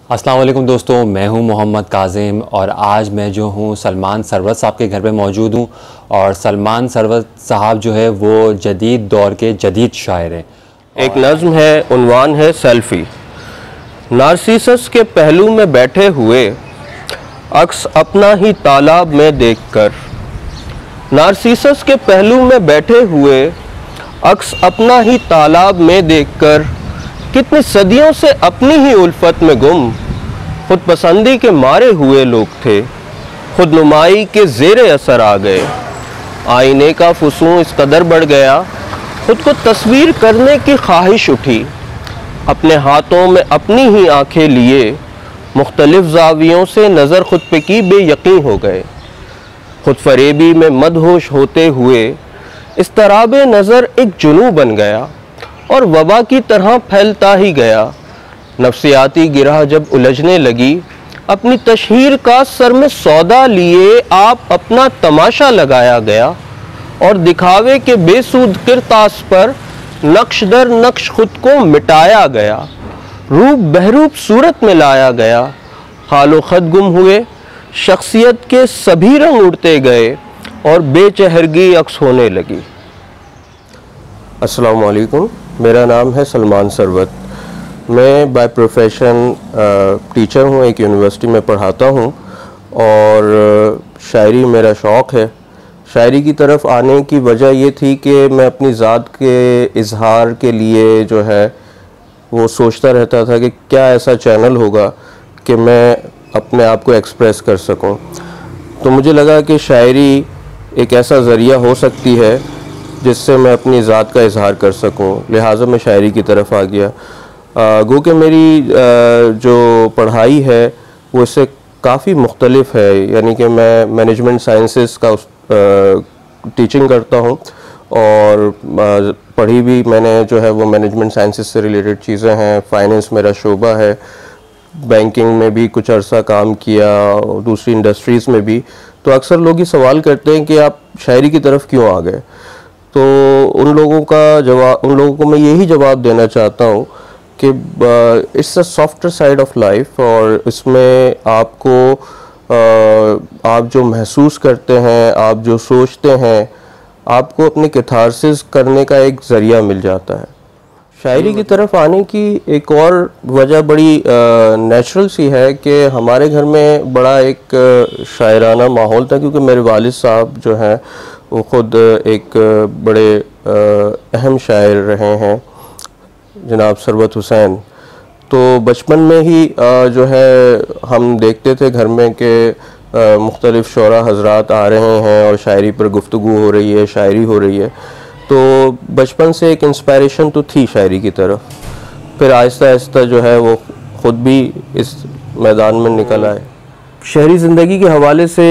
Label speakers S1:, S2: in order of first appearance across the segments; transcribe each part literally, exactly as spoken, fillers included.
S1: अस्सलाम वालेकुम दोस्तों, मैं हूं मोहम्मद काज़िम और आज मैं जो हूं सलमान सरवत साहब के घर पे मौजूद हूं। और सलमान सरवत साहब जो है वो जदीद दौर के जदीद शायर हैं।
S2: एक नज़्म है, उन्वान है सेल्फ़ी। नार्सिसस के पहलू में बैठे हुए अक्स अपना ही तालाब में देखकर, नार्सिसस के पहलू में बैठे हुए अक्स अपना ही तालाब में देखकर, कितनी सदियों से अपनी ही उल्फत में गुम खुद पसंदी के मारे हुए लोग थे। खुद नुमाई के ज़ेरे असर आ गए, आईने का फुसूं इस कदर बढ़ गया, खुद को तस्वीर करने की ख्वाहिश उठी। अपने हाथों में अपनी ही आंखें लिए मुख्तलिफ ज़ावियों से नज़र खुद पे की बेयकीन हो गए। खुद फरेबी में मदहोश होते हुए इस तराब नज़र एक जुनू बन गया और वबा की तरह फैलता ही गया। नफ्सियाती गिरह जब उलझने लगी, अपनी तशहीर का सर में सौदा लिए आप अपना तमाशा लगाया गया और दिखावे के बेसूद किरतास पर नक्श दर नक्श खुद को मिटाया गया। रूप बहरूप सूरत में लाया गया, हालो खत गुम हुए, शख्सियत के सभी रंग उड़ते गए और बेचहरगी अक्स होने लगी। अस्सलाम वालेकुम, मेरा नाम है सलमान सरवत। मैं बाय प्रोफेशन टीचर हूँ, एक यूनिवर्सिटी में पढ़ाता हूँ और शायरी मेरा शौक़ है। शायरी की तरफ आने की वजह ये थी कि मैं अपनी ज़ात के इजहार के लिए जो है वो सोचता रहता था कि क्या ऐसा चैनल होगा कि मैं अपने आप को एक्सप्रेस कर सकूं। तो मुझे लगा कि शायरी एक ऐसा ज़रिया हो सकती है जिससे मैं अपनी ज़ात का इजहार कर सकूं, लिहाजा मैं शायरी की तरफ आ गया। गो कि मेरी आ, जो पढ़ाई है वो इससे काफ़ी मुख्तलिफ है, यानी कि मैं मैनेजमेंट साइंसेस का उस टीचिंग करता हूँ और आ, पढ़ी भी मैंने जो है वो मैनेजमेंट साइंसेस से रिलेटेड चीज़ें हैं। फाइनेंस मेरा शोबा है, बैंकिंग में भी कुछ अरसा काम किया, दूसरी इंडस्ट्रीज़ में भी। तो अक्सर लोग ये सवाल करते हैं कि आप शायरी की तरफ क्यों आ गए। तो उन लोगों का जवाब उन लोगों को मैं यही जवाब देना चाहता हूँ कि it's a softer side of life, और इसमें आपको uh, आप जो महसूस करते हैं, आप जो सोचते हैं, आपको अपने कैथारसिस करने का एक ज़रिया मिल जाता है। शायरी की तरफ आने की एक और वजह बड़ी नेचुरल सी है कि हमारे घर में बड़ा एक शायराना माहौल था, क्योंकि मेरे वालिद साहब जो हैं वो ख़ुद एक बड़े अहम शायर रहे हैं, जनाब सरवत हुसैन। तो बचपन में ही जो है हम देखते थे घर में कि मुख्तलिफ़ शोरा हज़रात आ रहे हैं और शायरी पर गुफ्तगू हो रही है, शायरी हो रही है। तो बचपन से एक इंस्पायरेशन तो थी शायरी की तरफ। फिर आहिस्ता आहिस्ता जो है वो ख़ुद भी इस मैदान में निकल आए। शहरी ज़िंदगी के हवाले से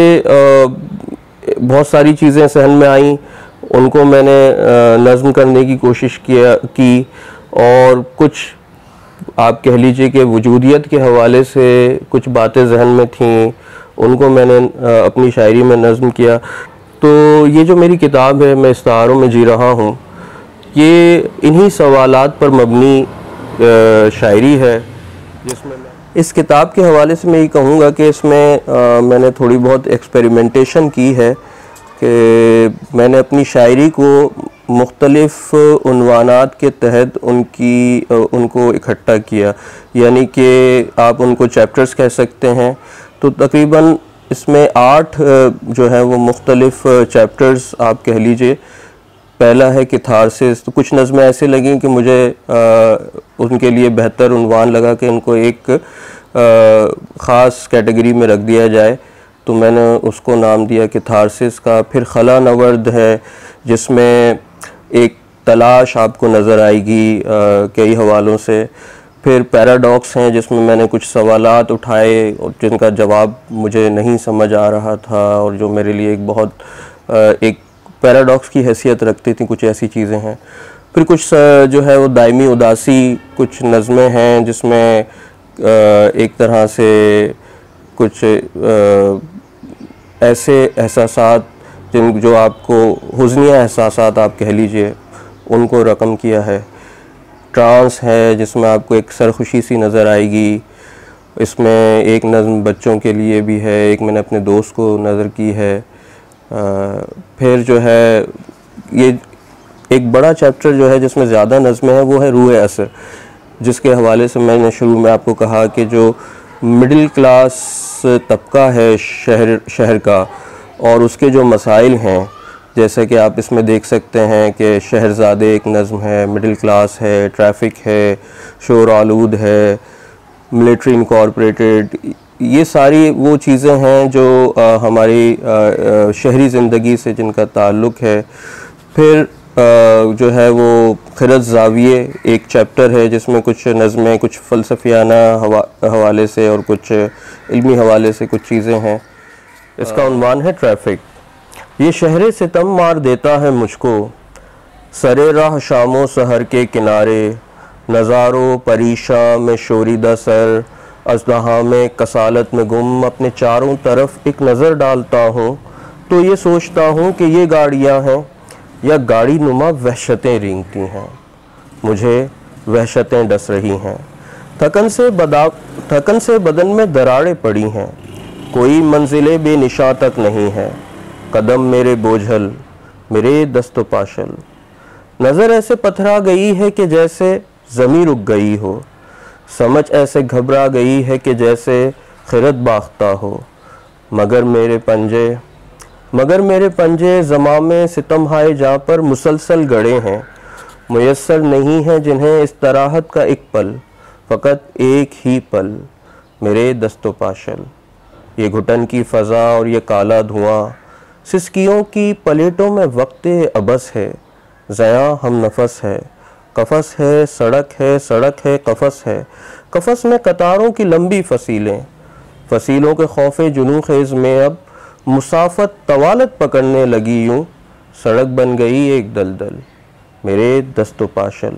S2: बहुत सारी चीज़ें सहन में आईं, उनको मैंने नज़्म करने की कोशिश किया की और कुछ आप कह लीजिए कि वजूदियत के हवाले से कुछ बातें जहन में थीं, उनको मैंने अपनी शायरी में नज़्म किया। तो ये जो मेरी किताब है, मैं इस्तारों में जी रहा हूँ, ये इन्हीं सवालात पर मबनी शायरी है, जिसमें मैं इस किताब के हवाले से मैं ये कहूँगा कि इसमें आ, मैंने थोड़ी बहुत एक्सपेरिमेंटेशन की है कि मैंने अपनी शायरी को मुख्तलिफ़ उन्वानात के तहत उनकी उनको इकट्ठा किया, यानी कि आप उनको चैप्टर्स कह सकते हैं। तो तकरीबन इसमें आठ जो है वो मुख्तलिफ़ चैप्टर्स आप कह लीजिए। पहला है कैथारसिस। तो कुछ नज़में ऐसे लगें कि मुझे आ, उनके लिए बेहतर उन्वान लगा कि इनको एक ख़ास कैटेगरी में रख दिया जाए, तो मैंने उसको नाम दिया कैथारसिस का। फिर खला नवर्द है, जिसमें एक तलाश आपको नज़र आएगी कई हवालों से। फिर पैराडॉक्स हैं, जिसमें मैंने कुछ सवालात उठाए और जिनका जवाब मुझे नहीं समझ आ रहा था और जो मेरे लिए एक बहुत एक पैराडॉक्स की हैसियत रखती थी, कुछ ऐसी चीज़ें हैं। फिर कुछ जो है वो दायमी उदासी कुछ नज़में हैं, जिसमें एक तरह से कुछ ऐसे एहसासात जिन जो आपको हुज़्निया एहसासात आप कह लीजिए, उनको रकम किया है। ट्रांस है, जिसमें आपको एक सरखुशी सी नज़र आएगी। इसमें एक नज़्म बच्चों के लिए भी है, एक मैंने अपने दोस्त को नज़र की है। आ, फिर जो है ये एक बड़ा चैप्टर जो है जिसमें ज़्यादा नज़्में हैं वो है रूह असर, जिसके हवाले से मैंने शुरू में आपको कहा कि जो मिडिल क्लास तबका है शहर शहर का और उसके जो मसाइल हैं, जैसे कि आप इसमें देख सकते हैं कि शहरज़ादे एक नज़्म है, मिडिल क्लास है, ट्रैफिक है, शोर आलूद है, मिलिट्री इनकॉर्पोरेटेड, ये सारी वो चीज़ें हैं जो आ, हमारी आ, आ, शहरी ज़िंदगी से जिनका ताल्लुक़ है। फिर आ, जो है वो खिरत ज़ाविये एक चैप्टर है जिसमें कुछ नज़में कुछ फ़लसफ़ियाना हवा हवाले से और कुछ इल्मी हवाले से कुछ चीज़ें हैं। इसका उन्वान है ट्रैफिक। ये शहरे सितम मार देता है मुझको, सरे राह शामो सहर के किनारे, नज़ारो परीशा में शोरीदा सर, अज़दहा में कसालत में गुम, अपने चारों तरफ एक नज़र डालता हूँ तो ये सोचता हूँ कि ये गाड़ियाँ हैं या गाड़ी नुमा वहशतें रेंगती हैं, मुझे वहशतें डस रही हैं। थकन से बदा थकन से बदन में दरारें पड़ी हैं, कोई मंजिले बेनिशा तक नहीं है, कदम मेरे बोझल मेरे दस्तो पाशल, नज़र ऐसे पथरा गई है कि जैसे ज़मीं रुक गई हो, समझ ऐसे घबरा गई है कि जैसे खिरत बाख्ता हो, मगर मेरे पंजे मगर मेरे पंजे ज़मामे सितम हाय जहाँ पर मुसलसल गड़े हैं, मुयस्सर नहीं है जिन्हें इस तराहत का एक पल, फ़कत एक ही पल मेरे दस्तो पाशल। ये घुटन की फ़ज़ा और ये काला धुआं, सिसकियों की प्लेटों में वक्ते अबस है, ज़या हम नफस है, कफस है सड़क है, सड़क है कफस है, कफस में कतारों की लंबी फसीलें, फसीलों के खौफे जुनू खेज़ में अब मुसाफत तवालत पकड़ने लगी यूँ, सड़क बन गई एक दलदल मेरे दस्तो पाशल।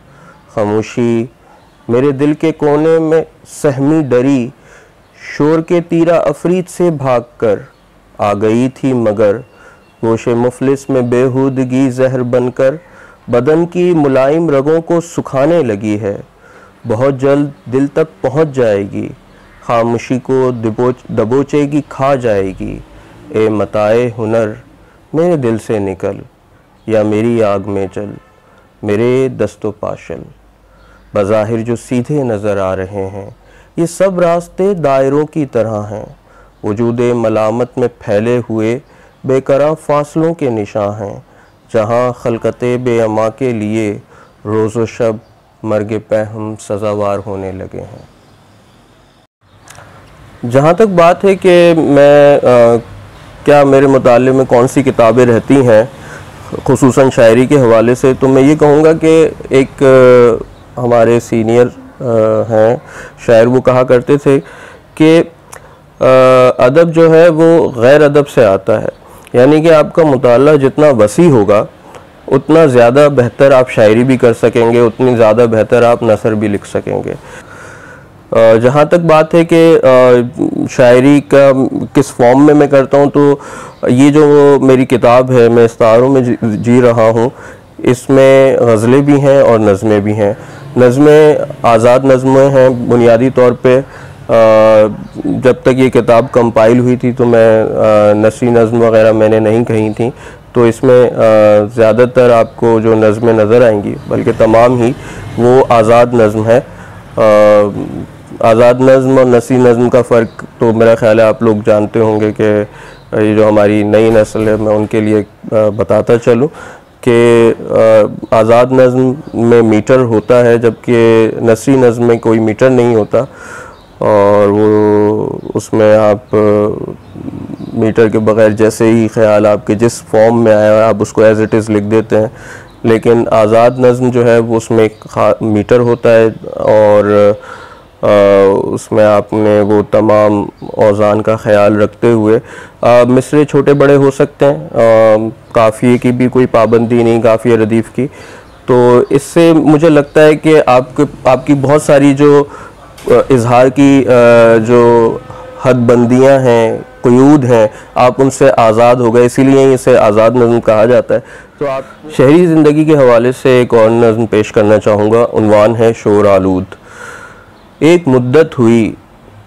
S2: खामोशी मेरे दिल के कोने में सहमी डरी, शोर के तीरा अफरीद से भागकर आ गई थी, मगर गोशे मुफलिस में बेहूदगी जहर बनकर बदन की मुलायम रगों को सुखाने लगी है, बहुत जल्द दिल तक पहुंच जाएगी, खामोशी को दबोच दबोचेगी खा जाएगी। ए मताए हुनर मेरे दिल से निकल या मेरी आग में चल मेरे दस्तो पाशल। बज़ाहिर जो सीधे नज़र आ रहे हैं ये सब रास्ते दायरों की तरह हैं, वजूदे मलामत में फैले हुए बेकरार फासलों के निशां हैं, जहाँ खलकते बेअमा के लिए रोज़ो शब मर्ग पहम सज़ावार होने लगे हैं। जहाँ तक बात है कि मैं आ, क्या मेरे मुताले में कौन सी किताबें रहती हैं खुसूसन शायरी के हवाले से, तो मैं ये कहूँगा कि एक आ, हमारे सीनियर हैं शायर, वो कहा करते थे कि अदब जो है वो गैर अदब से आता है, यानी कि आपका मुताला जितना वसी होगा उतना ज़्यादा बेहतर आप शायरी भी कर सकेंगे, उतनी ज़्यादा बेहतर आप नसर भी लिख सकेंगे। जहाँ तक बात है कि शायरी का किस फॉर्म में मैं करता हूँ, तो ये जो मेरी किताब है मैं इस्तारों में जी, जी रहा हूँ, इसमें गज़लें भी हैं और नज़में भी हैं। नज़में आज़ाद नज़में हैं बुनियादी तौर पे। जब तक ये किताब कंपाइल हुई थी तो मैं नसरी नज़म वग़ैरह मैंने नहीं कही थी, तो इसमें ज़्यादातर आपको जो नज़में नज़र आएंगी बल्कि तमाम ही वो आज़ाद नज़म है। आज़ाद नज़म और नसरी नज़म का फ़र्क तो मेरा ख़्याल है आप लोग जानते होंगे कि ये जो हमारी नई नस्ल है मैं उनके लिए बताता चलूँ कि आज़ाद नज़म में मीटर होता है जबकि नसरी नज़म में कोई मीटर नहीं होता, और वो उसमें आप मीटर के बग़ैर जैसे ही ख़्याल आपके जिस फॉर्म में आया है आप उसको एज़ इट इज़ लिख देते हैं। लेकिन आज़ाद नज़म जो है वो उसमें एक मीटर होता है और आ, उसमें आपने वो तमाम औज़ान का ख़्याल रखते हुए मिसरे छोटे बड़े हो सकते हैं, काफ़िए की भी कोई पाबंदी नहीं, काफ़िए रदीफ़ की। तो इससे मुझे लगता है कि आपके आपकी बहुत सारी जो इजहार की जो हदबंदियाँ हैं, क़यूद हैं, आप उनसे आज़ाद हो गए, इसीलिए इसे आज़ाद नज़म कहा जाता है। तो आप शहरी ज़िंदगी के हवाले से एक और नज़म पेश करना चाहूँगा, उन्वान है शोर आलूद। एक मुद्दत हुई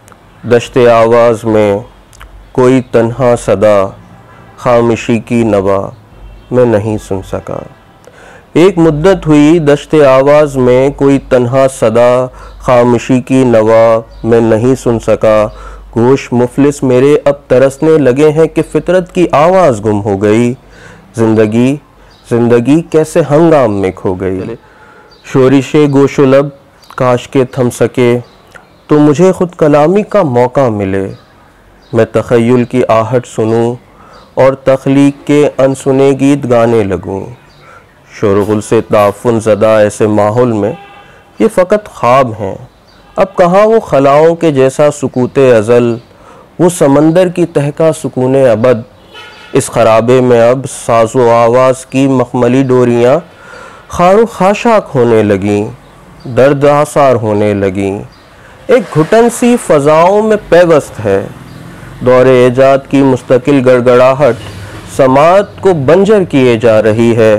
S2: दश्ते आवाज़ में कोई तन्हा सदा खामोशी की नवा मैं नहीं सुन सका। एक मुद्दत हुई दश्ते आवाज़ में कोई तन्हा सदा खामोशी की नवा मैं नहीं सुन सका। गोश मुफलिस मेरे अब तरसने लगे हैं कि फितरत की आवाज़ गुम हो गई। ज़िंदगी ज़िंदगी कैसे हंगाम में खो गई। शोरिशे गोशुलब काश के थम सके तो मुझे ख़ुद कलामी का मौका मिले। मैं तख़य्युल की आहट सुनूं और तख्लीक के अनसुने गीत गाने लगूं। शोरगुल से ताफ़ुन ज़दा ऐसे माहौल में ये फ़कत ख्वाब हैं। अब कहाँ वो खलाओं के जैसा सुकूते अज़ल, वो समंदर की तहका सुकूने अबद। इस खराबे में अब साज़ो आवाज़ की मखमली डोरियाँ खारो खाशाक होने लगीं, दर्द आसार होने लगीं। एक घुटन सी फ़ज़ाओं में पैवस्त है। दौरे एजाद की मुस्तकिल गड़गड़ाहट समात को बंजर किए जा रही है।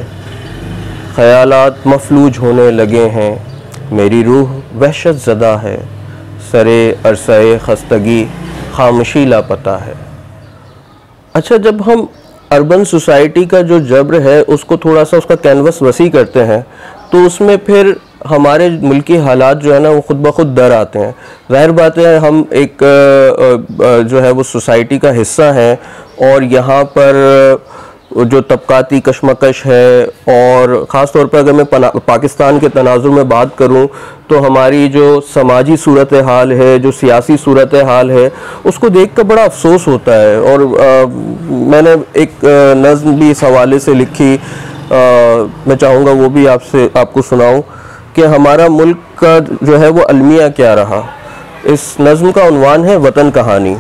S2: ख़यालात मफलूज होने लगे हैं। मेरी रूह वहशत ज़दा है। सरे अरसाए खस्तगी खामोशी लापता है। अच्छा, जब हम अर्बन सोसाइटी का जो जब्र है उसको थोड़ा सा उसका कैनवस वसी करते हैं तो उसमें फिर हमारे मुल्की हालात जो है ना वो ख़ुद ब खुद डर आते हैं। ज़ाहिर बात है हम एक जो है वो सोसाइटी का हिस्सा हैं और यहाँ पर जो तबकाती कशमकश है और ख़ास तौर पर अगर मैं पाकिस्तान के तनाजुर में बात करूँ तो हमारी जो समाजी सूरत हाल है, जो सियासी सूरत हाल है, उसको देख कर बड़ा अफसोस होता है। और आ, मैंने एक नज़्म भी इस हवाले से लिखी, आ, मैं चाहूँगा वो भी आपसे आपको सुनाऊँ कि हमारा मुल्क का जो है वो अलमिया क्या रहा। इस नज़्म का उन्वान है वतन कहानी।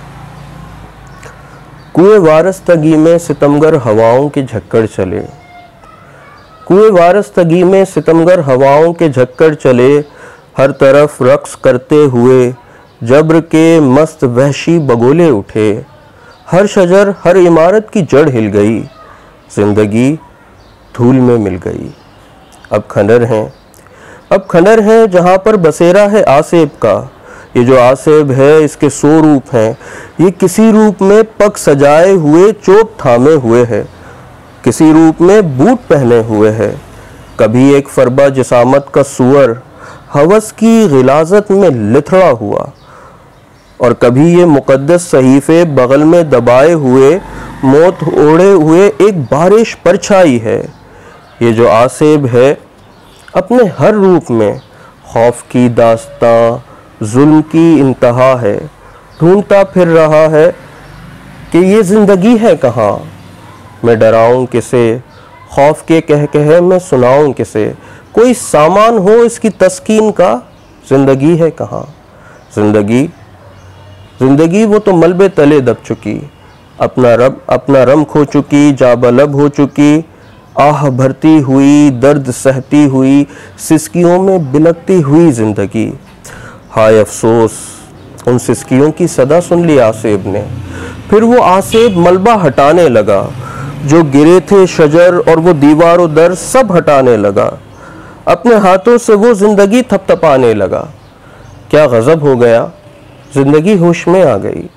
S2: कुएं वारस्तगी में सितमगर हवाओं के झक्कड़ चले, कुएं वारस्तगी में सितमगर हवाओं के झक्कड़ चले। हर तरफ रक्स करते हुए जब्र के मस्त वहशी बगोले उठे। हर शजर हर इमारत की जड़ हिल गई। जिंदगी धूल में मिल गई। अब खंडर हैं, अब खंडर हैं जहाँ पर बसेरा है आसेब का। ये जो आसेब है इसके सौ रूप हैं। ये किसी रूप में पग सजाए हुए चोप थामे हुए है, किसी रूप में बूट पहने हुए है। कभी एक फरबा जिसामत का सुअर हवस की गिलाजत में लिथड़ा हुआ और कभी ये मुकद्दस सहीफे बगल में दबाए हुए मौत ओढ़े हुए एक बारिश परछाई है। ये जो आसेब है अपने हर रूप में खौफ की दास्तां, जुल्म की इंतहा है। ढूंढता फिर रहा है कि ये ज़िंदगी है कहाँ। मैं डराऊं किसे, खौफ के कह कहे मैं सुनाऊं किसे। कोई सामान हो इसकी तस्कीन का, ज़िंदगी है कहाँ। ज़िंदगी ज़िंदगी वो तो मलबे तले दब चुकी, अपना रब अपना रम खो चुकी, जाबलब हो चुकी। आह भरती हुई, दर्द सहती हुई, सिसकियों में बिलकती हुई ज़िंदगी। हाय अफसोस, उन सिसकियों की सदा सुन ली आसेब ने। फिर वो आसेब मलबा हटाने लगा, जो गिरे थे शजर और वो दीवार और दर सब हटाने लगा। अपने हाथों से वो ज़िंदगी थपथपाने लगा। क्या गज़ब हो गया, ज़िंदगी होश में आ गई।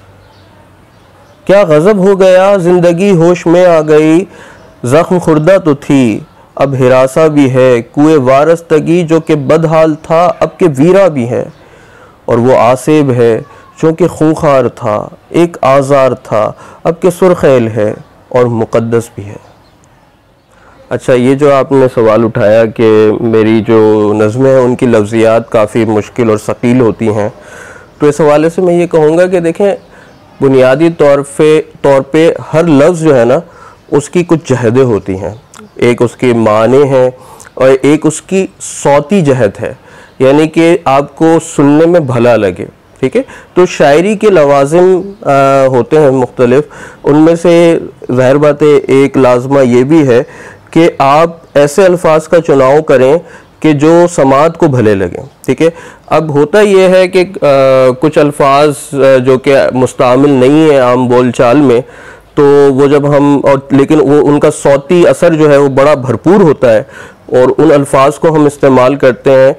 S2: क्या गज़ब हो गया, ज़िंदगी होश में आ गई। ज़ख्म खुर्दा तो थी, अब हिरासा भी है। कुएं वारस्तगी जो कि बदहाल था, अब के वीरा भी है। और वो आसेब है जो कि खूंखार था, एक आज़ार था, अब के सुरखैल है और मुक़द्दस भी है। अच्छा, ये जो आपने सवाल उठाया कि मेरी जो नज़में हैं उनकी लफ्ज़ियात काफ़ी मुश्किल और सकील होती हैं, तो इस हवाले से मैं ये कहूँगा कि देखें, बुनियादी तौर पे तौर पे हर लफ्ज़ जो है ना उसकी कुछ जहदें होती हैं। एक उसके माने हैं और एक उसकी सौती जहद है, यानी कि आपको सुनने में भला लगे। ठीक है, तो शायरी के लवाजिम होते हैं मुख्तलिफ, उनमें से ज़ाहिर बात है एक लाजमा ये भी है कि आप ऐसे अल्फाज का चुनाव करें कि जो समात को भले लगें। ठीक है, अब होता यह है कि आ, कुछ अल्फाज जो कि मुस्तामिल नहीं है आम बोल चाल में, तो वो जब हम और लेकिन वो उनका सौती असर जो है वो बड़ा भरपूर होता है और उन अल्फाज को हम इस्तेमाल करते हैं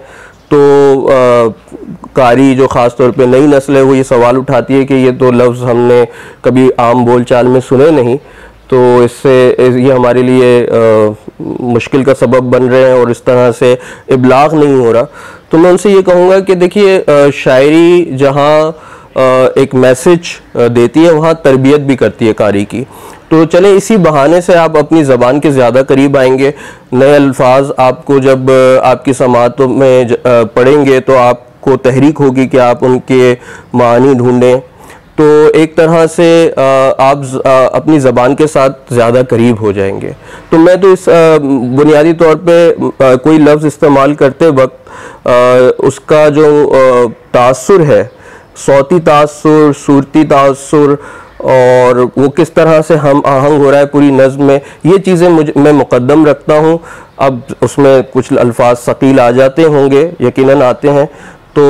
S2: तो आ, कारी जो ख़ास तौर पे नई नस्ल है वो ये सवाल उठाती है कि ये तो लफ्ज़ हमने कभी आम बोलचाल में सुने नहीं, तो इससे ये हमारे लिए आ, मुश्किल का सबब बन रहे हैं और इस तरह से इबलाग नहीं हो रहा। तो मैं उनसे ये कहूँगा कि देखिए, शायरी जहाँ एक मैसेज देती है वहाँ तरबियत भी करती है कारी की। तो चले इसी बहाने से आप अपनी ज़बान के ज़्यादा करीब आएंगे। नए अल्फाज आपको जब आपकी समातों में पढ़ेंगे तो आपको तहरीक होगी कि आप उनके मानी ढूंढें। तो एक तरह से आप अपनी ज़बान के साथ ज़्यादा करीब हो जाएंगे। तो मैं तो इस बुनियादी तौर पे कोई लफ्ज़ इस्तेमाल करते वक्त उसका जो तासुर है, सौती तासुर, सूरती तासुर, और वो किस तरह से हम आहंग हो रहा है पूरी नज़्म में, ये चीज़ें मुझे मैं मुक़द्दम रखता हूँ। अब उसमें कुछ अल्फाज सकील आ जाते होंगे, यकीनन आते हैं, तो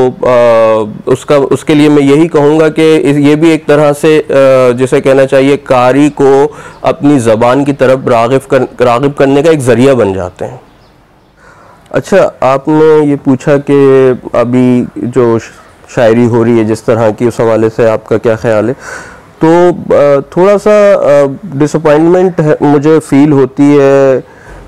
S2: आ, उसका उसके लिए मैं यही कहूँगा कि ये भी एक तरह से जिसे कहना चाहिए कारी को अपनी ज़बान की तरफ राग़िब कर राग़िब करने का एक ज़रिया बन जाते हैं। अच्छा, आपने ये पूछा कि अभी जो शायरी हो रही है जिस तरह की, उस हवाले से आपका क्या ख्याल है। तो थोड़ा सा डिसअपॉइंटमेंट मुझे फ़ील होती है,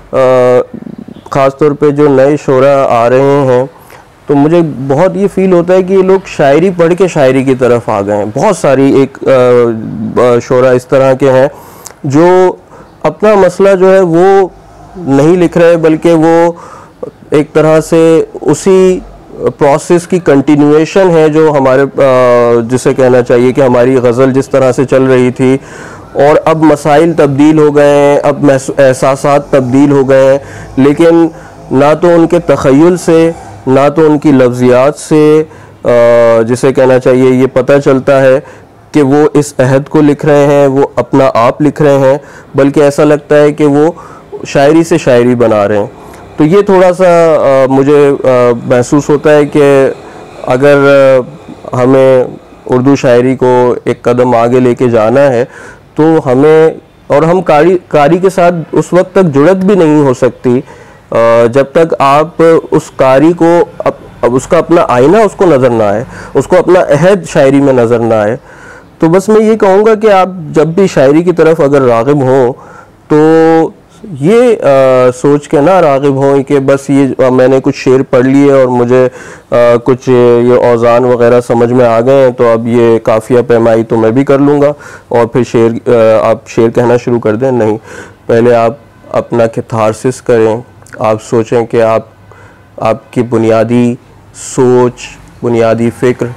S2: ख़ास तौर पे जो नए शोरा आ रहे हैं, तो मुझे बहुत ये फ़ील होता है कि ये लोग शायरी पढ़ के शायरी की तरफ आ गए हैं। बहुत सारी एक शोरा इस तरह के हैं जो अपना मसला जो है वो नहीं लिख रहे, बल्कि वो एक तरह से उसी प्रोसेस की कंटिन्यूएशन है जो हमारे जिसे कहना चाहिए कि हमारी गज़ल जिस तरह से चल रही थी, और अब मसाइल तब्दील हो गए हैं, अब एहसासात तब्दील हो गए हैं, लेकिन ना तो उनके तख़य्युल से, ना तो उनकी लफ्ज़ियात से जिसे कहना चाहिए ये पता चलता है कि वो इस अहद को लिख रहे हैं, वो अपना आप लिख रहे हैं, बल्कि ऐसा लगता है कि वो शायरी से शायरी बना रहे हैं। तो ये थोड़ा सा आ, मुझे आ, महसूस होता है कि अगर आ, हमें उर्दू शायरी को एक कदम आगे लेके जाना है तो हमें, और हम कारी कारी के साथ उस वक्त तक जुड़त भी नहीं हो सकती आ, जब तक आप उस कारी को अप, अब उसका अपना आईना उसको नज़र ना आए, उसको अपना अहद शायरी में नज़र ना आए। तो बस मैं ये कहूँगा कि आप जब भी शायरी की तरफ अगर राग़िब हों तो ये आ, सोच के ना राग़िब हों कि बस ये आ, मैंने कुछ शेर पढ़ लिए और मुझे आ, कुछ ये औज़ान वग़ैरह समझ में आ गए हैं, तो अब ये काफ़िया पैमाई तो मैं भी कर लूँगा और फिर शेर आ, आप शेर कहना शुरू कर दें। नहीं, पहले आप अपना कैथारसिस करें, आप सोचें कि आप आपकी बुनियादी सोच, बुनियादी फ़िक्र,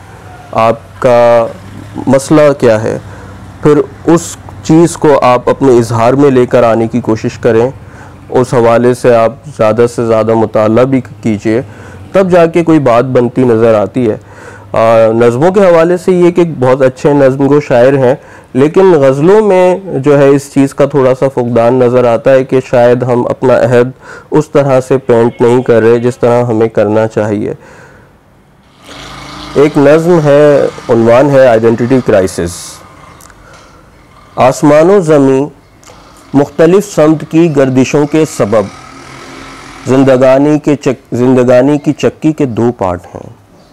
S2: आपका मसला क्या है, फिर उस चीज़ को आप अपने इजहार में लेकर आने की कोशिश करें। उस हवाले से आप ज़्यादा से ज़्यादा मुताला भी कीजिए, तब जाके कोई बात बनती नज़र आती है। नज़मों के हवाले से ये कि बहुत अच्छे नज़्म गो शायर हैं, लेकिन गज़लों में जो है इस चीज़ का थोड़ा सा फुकदान नज़र आता है कि शायद हम अपना अहद उस तरह से पेंट नहीं कर रहे जिस तरह हमें करना चाहिए। एक नज़्म है, उन्वान है आइडेंटिटी क्राइसिस। आसमानो ज़मीं मुख्तलिफ समत की गर्दिशों के सबब, जिंदगानी के चक जिंदगानी की चक्की के दो पार्ट हैं।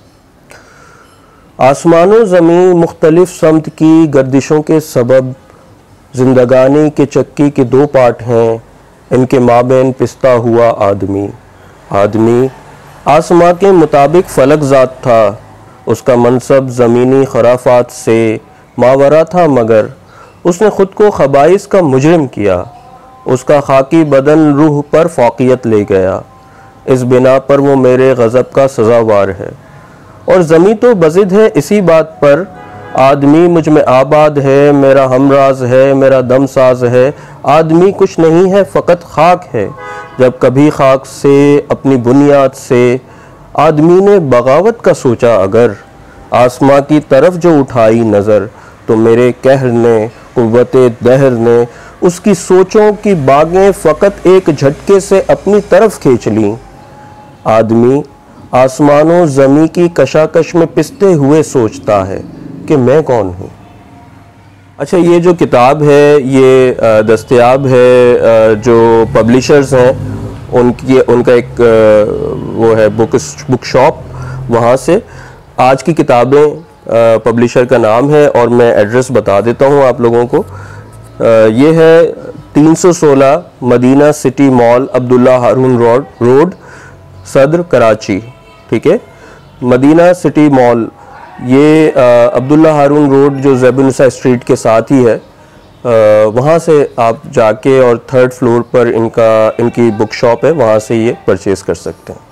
S2: आसमानो ज़मीं मुख्तलिफ समत की गर्दिशों के सबब, जिंदगानी के चक्की के दो पार्ट हैं, इनके माबैन पिसता हुआ आदमी। आदमी आसमां के मुताबिक फलक ज़ात था, उसका मनसब ज़मीनी खराफात से मावरा था, मगर उसने ख़ुद को खबाइस का मुजरिम किया। उसका खाकी बदन रूह पर फ़ाक़ियत ले गया, इस बिना पर वो मेरे गज़ब का सज़ावार है। और ज़मीं तो बज़िद है इसी बात पर, आदमी मुझ में आबाद है, मेरा हमराज है, मेरा दम साज है। आदमी कुछ नहीं है फ़कत खाक है, जब कभी खाक से अपनी बुनियाद से आदमी ने बगावत का सोचा अगर, आसमां की तरफ जो उठाई नज़र, तो मेरे कहर ने, कुव्वते दहर ने उसकी सोचों की बागें फ़कत एक झटके से अपनी तरफ खींच लीं। आदमी आसमानों ज़मीं की कशाकश में पिसते हुए सोचता है कि मैं कौन हूँ। अच्छा, ये जो किताब है ये दस्तयाब है, जो पब्लिशर्स हैं उनकी उनका एक वो है बुक बुक शॉप, वहाँ से आज की किताबें पब्लिशर का नाम है, और मैं एड्रेस बता देता हूँ आप लोगों को। ये है तीन सौ सोलह Madina city mall, Abdullah Haroon road road Saddar Karachi. ठीक है, मदीना सिटी मॉल, ये अब्दुल्ला हारून रोड जो ज़ैबुन्निसा स्ट्रीट के साथ ही है, वहाँ से आप जाके और थर्ड फ्लोर पर इनका इनकी बुक शॉप है, वहाँ से ये परचेज़ कर सकते हैं।